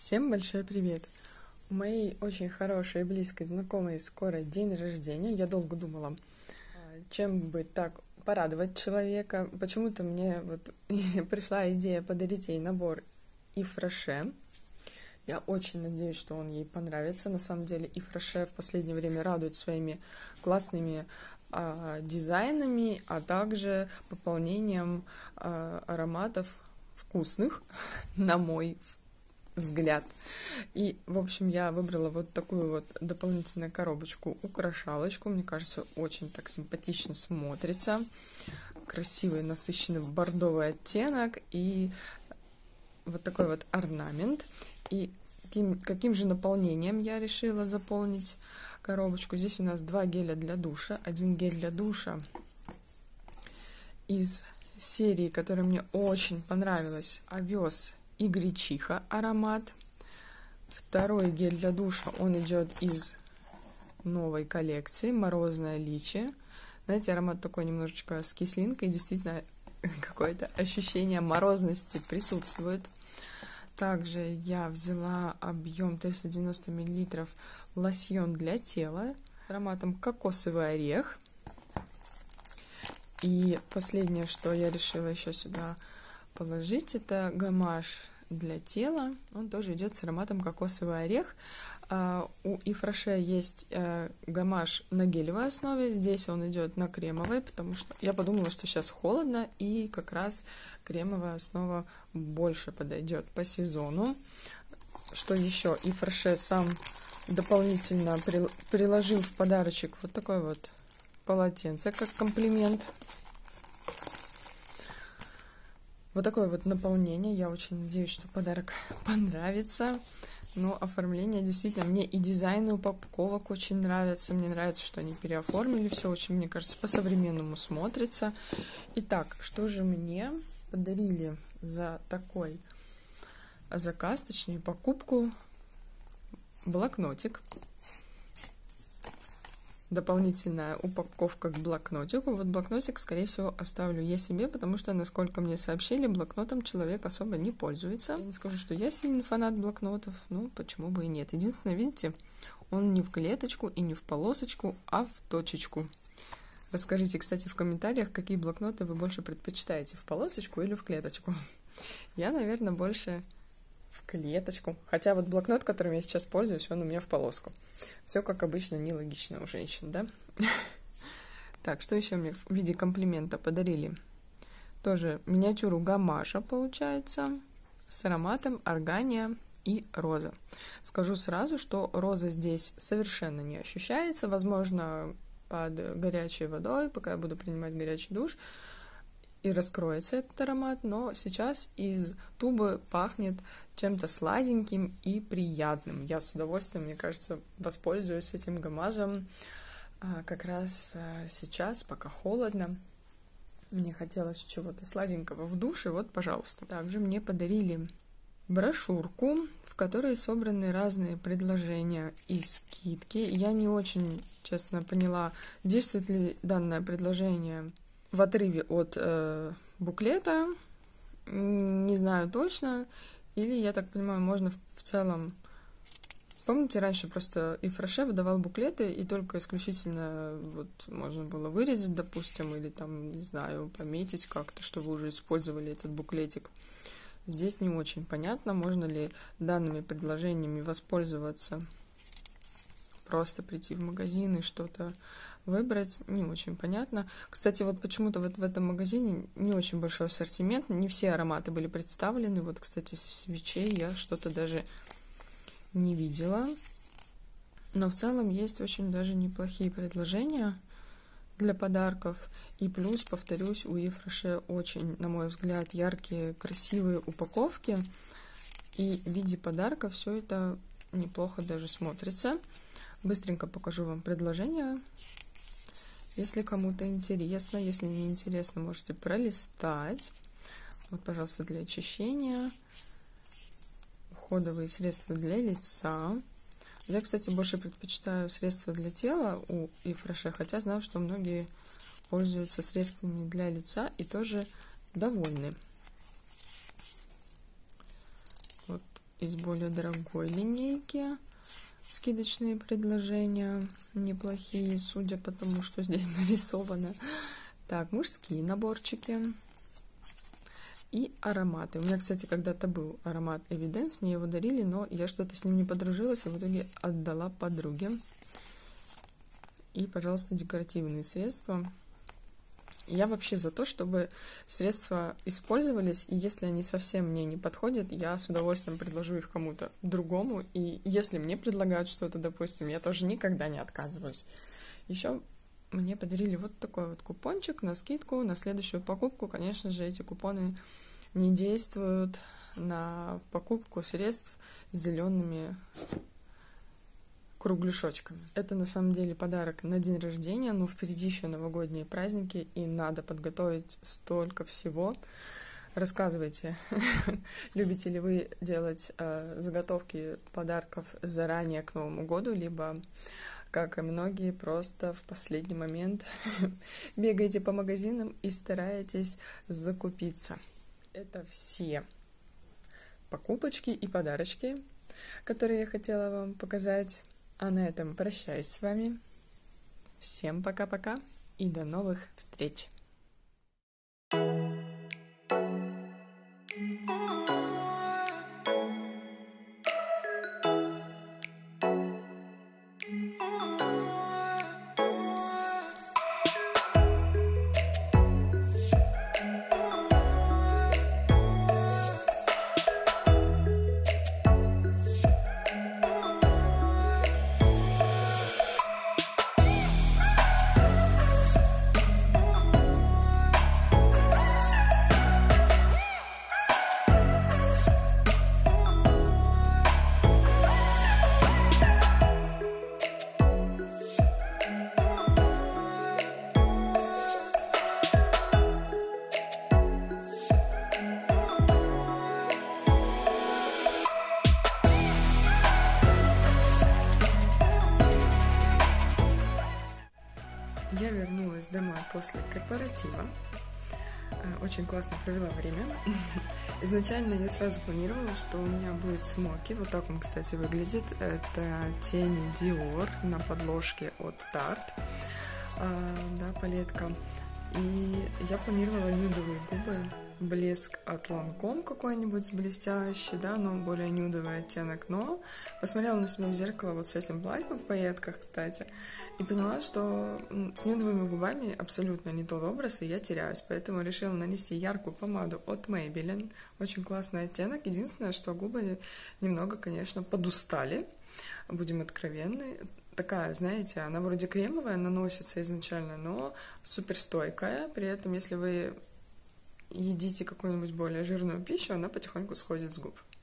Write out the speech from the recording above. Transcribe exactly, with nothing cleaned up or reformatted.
Всем большой привет! У моей очень хорошей и близкой знакомой скоро день рождения. Я долго думала, чем бы так порадовать человека. Почему-то мне вот пришла идея подарить ей набор Yves Rocher. Я очень надеюсь, что он ей понравится. На самом деле Yves Rocher в последнее время радует своими классными а, дизайнами, а также пополнением а, ароматов вкусных, на мой взгляд. И, в общем, я выбрала вот такую вот дополнительную коробочку, украшалочку. Мне кажется, очень так симпатично смотрится. Красивый, насыщенный бордовый оттенок и вот такой вот орнамент. И каким, каким же наполнением я решила заполнить коробочку. Здесь у нас два геля для душа. Один гель для душа из серии, которая мне очень понравилась, овес и гречиха аромат. Второй гель для душа, он идет из новой коллекции морозная личи. Знаете, аромат такой немножечко с кислинкой, действительно какое-то ощущение морозности присутствует. Также я взяла объем триста девяносто миллилитров лосьон для тела с ароматом кокосовый орех. И последнее, что я решила еще сюда положить, это гамаш для тела. Он тоже идет с ароматом кокосовый орех. Uh, у Yves Rocher есть uh, гамаш на гелевой основе. Здесь он идет на кремовой, потому что я подумала, что сейчас холодно, и как раз кремовая основа больше подойдет по сезону. Что еще? Yves Rocher сам дополнительно при, приложил в подарочек вот такой вот полотенце, как комплимент. Вот такое вот наполнение. Я очень надеюсь, что подарок понравится. Но оформление действительно мне и дизайн упаковок очень нравится. Мне нравится, что они переоформили все. Очень, мне кажется, по-современному смотрится. Итак, что же мне подарили за такой заказ, точнее покупку? Блокнотик. Дополнительная упаковка к блокнотику. Вот блокнотик, скорее всего, оставлю я себе, потому что, насколько мне сообщили, блокнотом человек особо не пользуется. Я не скажу, что я сильный фанат блокнотов, ну, почему бы и нет. Единственное, видите, он не в клеточку и не в полосочку, а в точечку. Расскажите, кстати, в комментариях, какие блокноты вы больше предпочитаете, в полосочку или в клеточку. Я, наверное, больше в клеточку. Хотя вот блокнот, которым я сейчас пользуюсь, он у меня в полоску. Все, как обычно, нелогично у женщин, да? Так, что еще мне в виде комплимента подарили? Тоже миниатюру гамаша, получается, с ароматом органия и роза. Скажу сразу, что роза здесь совершенно не ощущается. Возможно, под горячей водой, пока я буду принимать горячий душ, и раскроется этот аромат, но сейчас из тубы пахнет чем-то сладеньким и приятным. Я с удовольствием, мне кажется, воспользуюсь этим гамажем а, как раз а, сейчас, пока холодно. Мне хотелось чего-то сладенького в душе, вот, пожалуйста. Также мне подарили брошюрку, в которой собраны разные предложения и скидки. Я не очень, честно, поняла, действует ли данное предложение в отрыве от э, буклета, не знаю точно, или, я так понимаю, можно в, в целом... Помните, раньше просто Yves Rocher выдавал буклеты, и только исключительно вот можно было вырезать, допустим, или там, не знаю, пометить как-то, что вы уже использовали этот буклетик. Здесь не очень понятно, можно ли данными предложениями воспользоваться, просто прийти в магазин и что-то выбрать, не очень понятно. Кстати, вот почему-то вот в этом магазине не очень большой ассортимент, не все ароматы были представлены. Вот, кстати, свечей я что-то даже не видела. Но в целом есть очень даже неплохие предложения для подарков. И плюс, повторюсь, у Yves Rocher очень, на мой взгляд, яркие, красивые упаковки. И в виде подарка все это неплохо даже смотрится. Быстренько покажу вам предложение. Если кому-то интересно, если не интересно, можете пролистать. Вот, пожалуйста, для очищения. Уходовые средства для лица. Я, кстати, больше предпочитаю средства для тела у Yves Rocher, хотя знаю, что многие пользуются средствами для лица и тоже довольны. Вот из более дорогой линейки. Скидочные предложения неплохие, судя по тому, что здесь нарисовано. Так, мужские наборчики и ароматы. У меня, кстати, когда-то был аромат Evidence, мне его дарили, но я что-то с ним не подружилась, и в итоге отдала подруге. И, пожалуйста, декоративные средства. Я вообще за то, чтобы средства использовались, и если они совсем мне не подходят, я с удовольствием предложу их кому-то другому. И если мне предлагают что-то, допустим, я тоже никогда не отказываюсь. Еще мне подарили вот такой вот купончик на скидку на следующую покупку. Конечно же, эти купоны не действуют на покупку средств с зелеными кругляшочками. Это на самом деле подарок на день рождения, но впереди еще новогодние праздники, и надо подготовить столько всего. Рассказывайте, любите ли вы делать э, заготовки подарков заранее к Новому году, либо, как и многие, просто в последний момент бегаете по магазинам и стараетесь закупиться. Это все покупочки и подарочки, которые я хотела вам показать. А на этом прощаюсь с вами. Всем пока-пока и до новых встреч! Я вернулась домой после корпоратива. Очень классно провела время. Изначально я сразу планировала, что у меня будет смоки. Вот так он, кстати, выглядит. Это тени Dior на подложке от Tarte. Да, палетка. И я планировала нюдовые губы. Блеск от Lancome какой-нибудь блестящий, да, но более нюдовый оттенок. Но посмотрела на себя в зеркало вот с этим платьем в пайетках, кстати, и поняла, что с нюдовыми губами абсолютно не тот образ, и я теряюсь. Поэтому решила нанести яркую помаду от Maybelline. Очень классный оттенок. Единственное, что губы немного, конечно, подустали. Будем откровенны. Такая, знаете, она вроде кремовая, наносится изначально, но суперстойкая. При этом, если вы едите какую-нибудь более жирную пищу, она потихоньку сходит с губ.